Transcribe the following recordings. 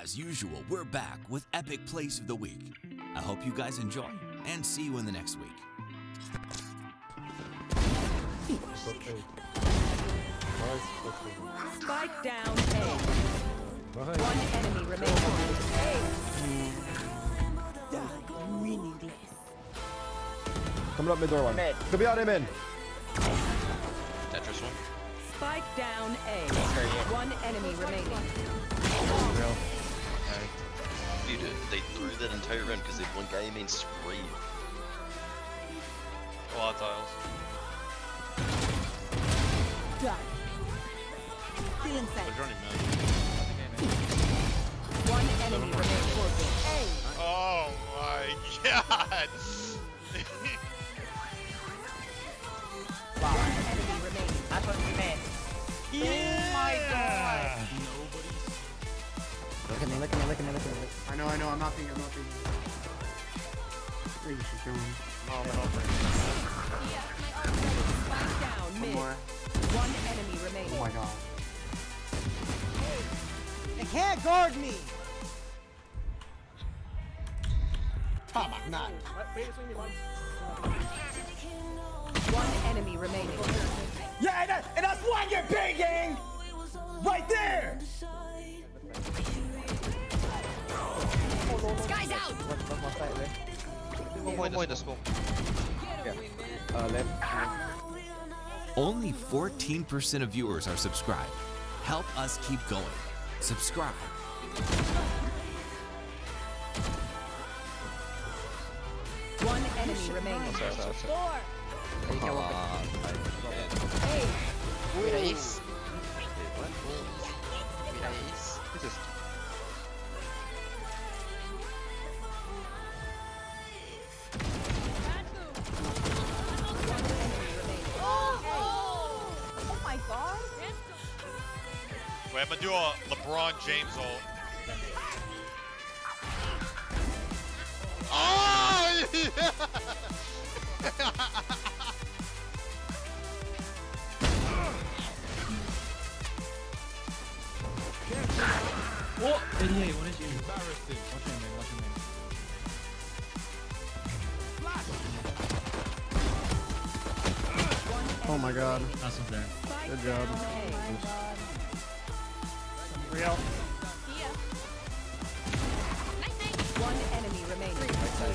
As usual, we're back with Epic Place of the Week. I hope you guys enjoy, and see you in the next week. Spike down A. One enemy remaining. Coming up mid door one. Could be out him in. Tetris one. Spike down A. One enemy remaining. Dude, they threw that entire round because they one guy main sprayed. A lot of tiles. Done. Still inside. They're running mid. One enemy remaining. Oh my god! One enemy remaining. That's what we meant. Yeah. Oh my god! Look at me. I know, I'm not thinking. Where you should kill him. No, I'm not. Spike down One mid. more. One enemy remaining. Oh my god. They can't guard me! One enemy remaining. Yeah, and that's why you're begging! Right there! Sky's out. One point to smoke. Left. Only 14% of viewers are subscribed. Help us keep going. Subscribe. One enemy remaining. Oh my god! Wait, I'm gonna do a LeBron James ult. Oh yeah! Oh my god. Good job. Real. One enemy remaining.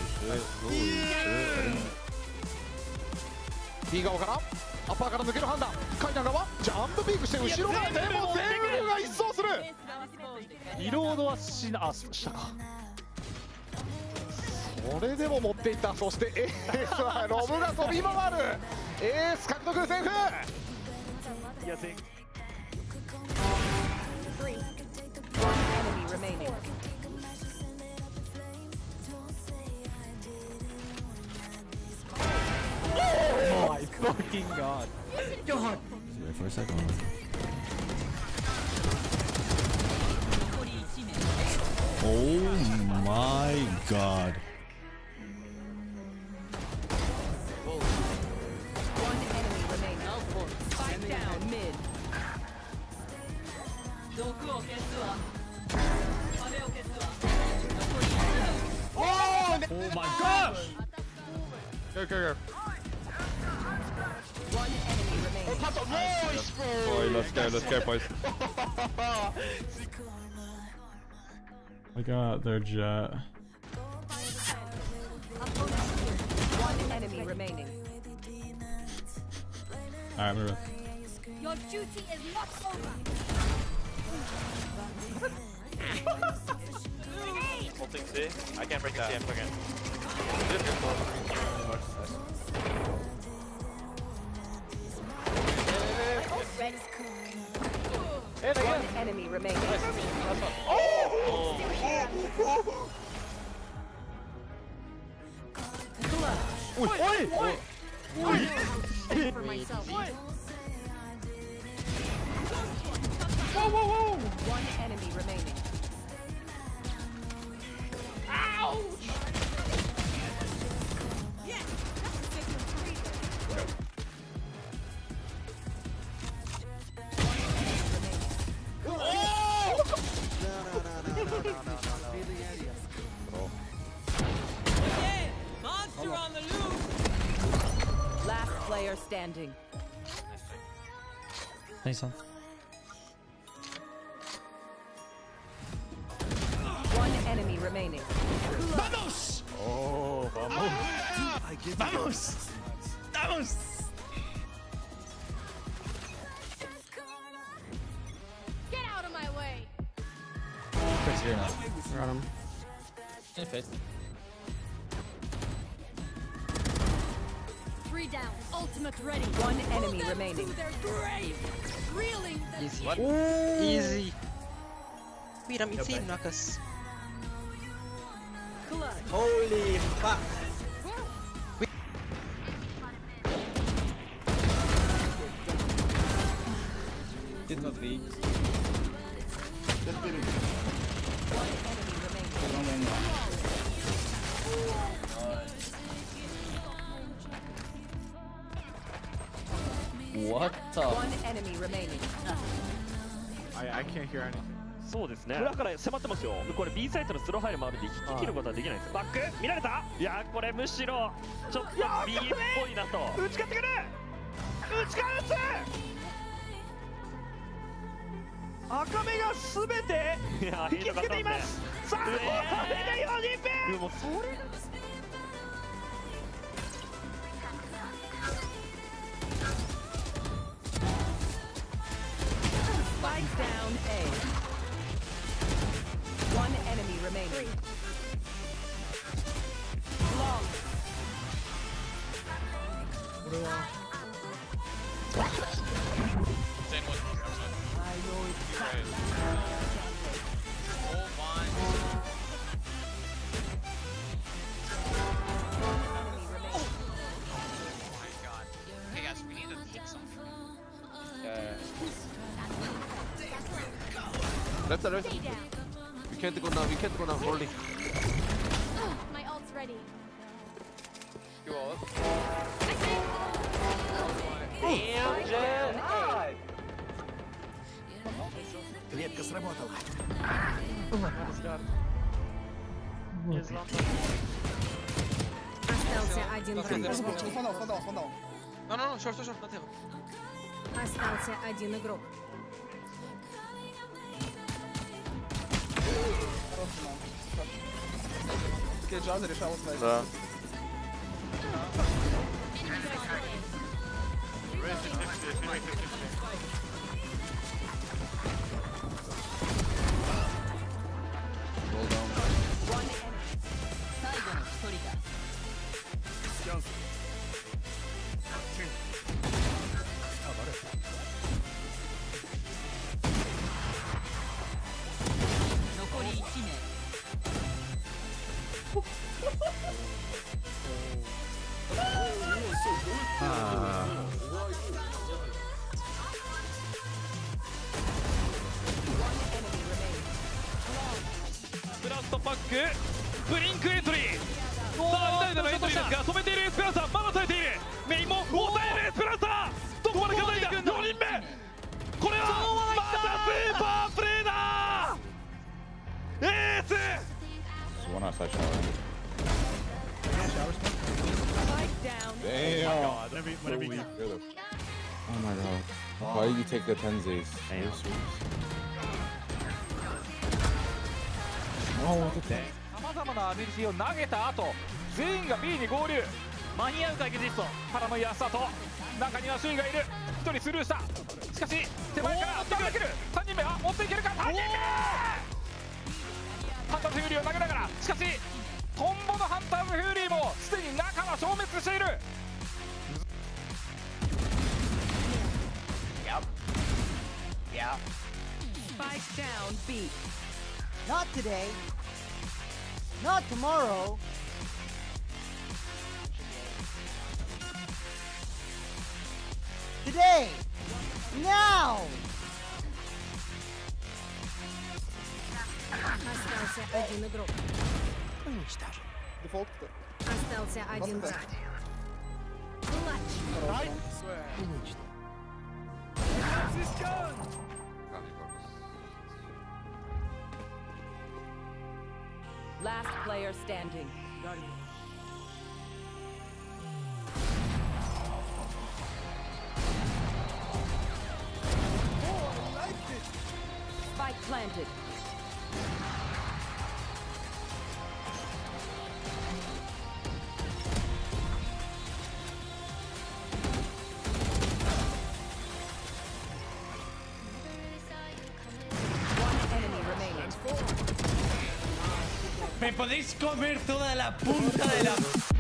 右側からアッパーから抜ける判断。カイナ側ジャンプピークして後ろ側でも全部が一掃する。リロードはしたか。それでも持っていった。そしてエースはロブが飛び回る。エース獲得セーフ。 One enemy remaining. Oh my fucking god. Wait for a second. Oh my god. One enemy remaining. Spike down mid. Oh my gosh. Go. One enemy remaining. Boy, let's go, boys. I got their jet. One enemy remaining. Alright, move it. Your duty is not over. Holding C. I can't break the C, I'm clicking. One enemy remaining. For myself. One enemy remaining. standing. Nice one. One enemy remaining. ¡Vamos! Oh, vamos. ¡Vamos! ¡Vamos! Get out of my way. First here now. Got him. In face. 3 down. Ultimate ready. One enemy remaining. To their grave. Reeling them. Easy. What? Easy. Wait, I'm insane, Nakas. Clutch. Holy fuck! Did not reach. One enemy remaining. What the? One enemy remaining. I can't hear anything. そうですね。裏から迫ってますよ。これ B サイトのスローファイルもあるんで引き切ることはできないんですよ。バック見られた？いやこれむしろちょっと B っぽいなと。打ち勝ってくる。打ち返す。赤目がすべて引きつけています。さあ、これが4人目。もうそれ。 Spike down A. One enemy remaining. Long. Left side, right side. We can't go now, we can't go now, holding. My ult's ready. You all? Damn, Jen. Клетка сработала. Остался один игрок. No, short, not him. Остался один игрок. Джаза решала снайпер. Да.ブラストパックブリンクエントリー。さあ、2台でのエントリーですが止めているエスペランサー、まだ耐えている。メインも抑えるエスペランサー。どこまで勝たれた？4人目。これはまたスーパープレーだ。エース。 One outside shower. Spike down. Damn. Whenever you Oh my god. Why did you take the Tenseis? Oh, what the fuck? さまざまなアビリティを投げた後、全員が B に合流。間に合うかエキジスト。パラノイアスタート。中にはシュイがいる。1人スルーした。しかし手前から追ってくる。3人目は追っていけるか。3人目。ハンターズフューリーを投げながら、しかしトンボのハンターズフューリーもすでに中は消滅している。 Spike down B. Not today. Not tomorrow. Today. Now. Остался один игрок. Уничтожен. Дефолт. Остался один враг. Клатч. Уничтожен. Last player standing. planted. One enemy remaining. Me podéis comer toda la punta de la...